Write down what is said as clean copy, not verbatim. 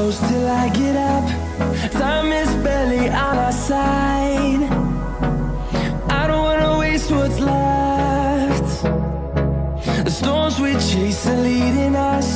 close till I get up. Time is barely on our side. I don't wanna waste what's left. The storms we chase are leading us.